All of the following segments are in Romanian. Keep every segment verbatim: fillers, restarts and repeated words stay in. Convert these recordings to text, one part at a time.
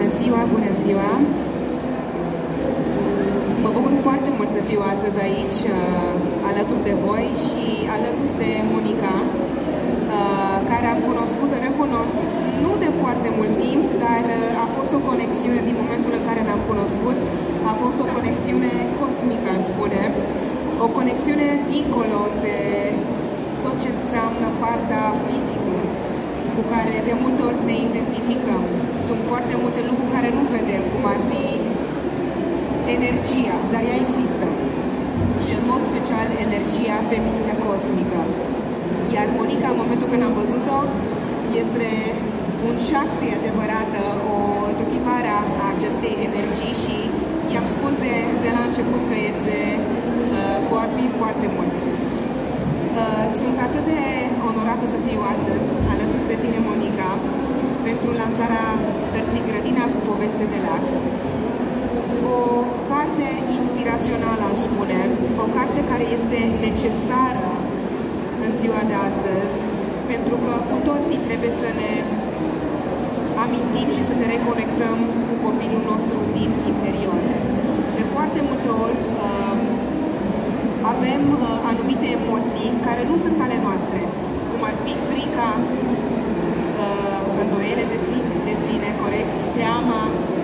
ziua, bună ziua! Mă bucur foarte mult să fiu astăzi aici, uh, alături de voi și alături de Monica, uh, care am cunoscut, recunosc, nu de foarte mult timp, dar uh, a fost o conexiune din momentul în care ne-am cunoscut, a fost o conexiune cosmică, aș spune, o conexiune dincolo de tot ce înseamnă partea fizică, cu care de multe ori ne identificăm. Sunt foarte multe lucruri care nu vedem, cum ar fi energia, dar ea există. Și în mod special energia feminină cosmică. Iar Monica, în momentul când am văzut-o, este un șacti adevărată, o întruchipare a acestei energii și i-am spus de, de la început că este uh, cu admir foarte mult. Uh, sunt atât de onorată să fiu astăzi alături de tine, Monica, pentru lansarea cărții Grădina cu poveste de lac. O carte inspirațională, aș spune, o carte care este necesară în ziua de astăzi, pentru că cu toții trebuie să ne amintim și să ne reconectăm cu copilul nostru din interior. De foarte multe ori uh, avem uh, anumite emoții care nu sunt ale noastre, cum ar fi frica, uh, îndoiele de sine, de sine, corect, teama,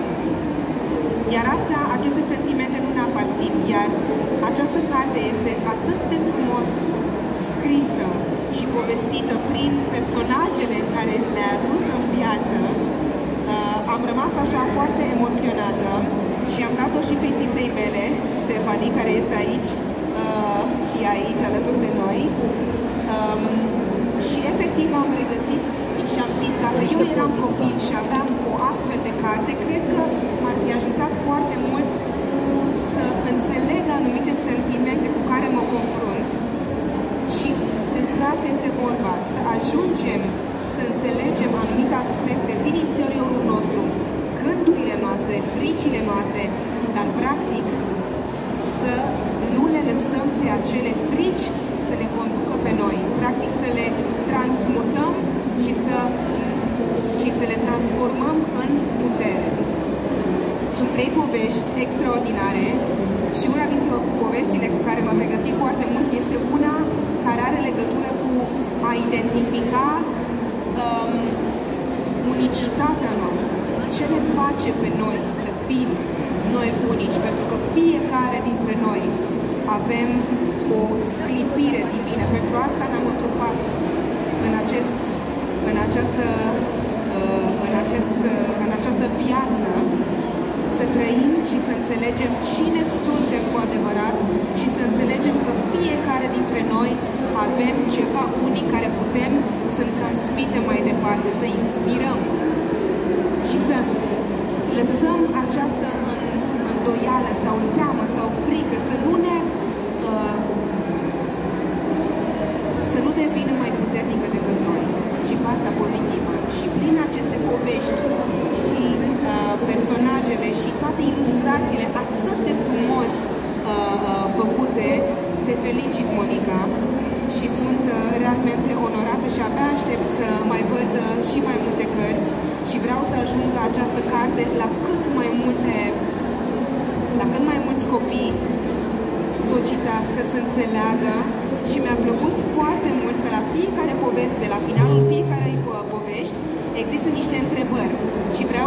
iar astea, aceste sentimente nu ne aparțin, iar această carte este atât de frumos scrisă și povestită prin personajele care le-a adus în viață. Uh, am rămas așa foarte emoționată și am dat-o și fetiței mele, Stefanie, care este aici uh, și aici alături de noi. Um, și efectiv am regăsit și am zis, dacă eu eram copil și aveam o astfel de carte, cred că m-ar fi ajutat foarte mult să înțeleg anumite sentimente cu care mă confrunt. Și despre asta este vorba, să ajungem să înțelegem anumite aspecte din interiorul nostru, gândurile noastre, fricile noastre, dar practic să nu le lăsăm pe acele frici să ne conducă pe noi, practic să le transmutăm și să, și să le transformăm în putere. Sunt trei povești extraordinare și una dintre poveștile cu care m-am regăsit foarte mult este una care are legătură cu a identifica um, unicitatea noastră. Ce ne face pe noi să fim noi unici? Pentru că fiecare dintre noi avem o sclipire divină. Pentru asta ne-am întrupat în, acest, în, această, uh, în, acest, uh, în această viață, să trăim și să înțelegem cine suntem cu adevărat și să înțelegem că fiecare dintre noi avem ceva unic care putem să-mi transmitem mai departe, să inspirăm și să lăsăm această îndoială sau teamă sau frică să nu ne uh, să nu devină mai puternică decât noi, ci partea pozitivă. Și prin aceste povești și uh, personajele și toate ilustrațiile atât de frumos uh, uh, făcute, te felicit, Monica, și sunt uh, realmente onorată și abia aștept să mai văd uh, și mai multe cărți și vreau să ajungă această carte la cât mai multe, la cât mai mulți copii să o citească, să înțeleagă. Și mi-a plăcut foarte mult că la fiecare poveste, la finalul fiecarei povești, există niște întrebări. Și vreau